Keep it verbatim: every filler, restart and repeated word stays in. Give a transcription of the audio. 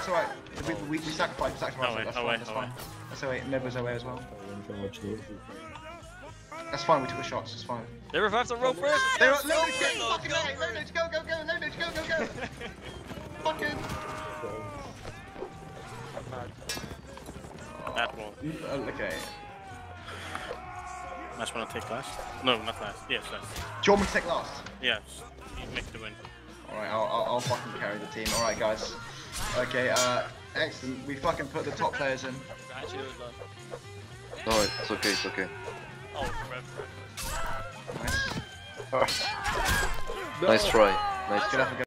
that's alright. We, we, we sacrificed, we sacrificed. Away, That's away, fine, that's away. fine. That's alright, Nova's away as well. That's fine, we took the shots, it's fine. They revived the rope first! They're up, Lono, get fucking away! Lono, go, go, go! Lono, go, go, go! Fucking... That wall. Oh, okay. Last one I'll take last. No, not last. Yes, last. Do you want me to take last? Yes. You make the win. Alright, I'll, I'll, I'll fucking carry the team. Alright, guys. Okay, uh, excellent. We fucking put the top players in. No, it's okay, it's okay. Oh, Nice. Nice try. Nice Good try. effort,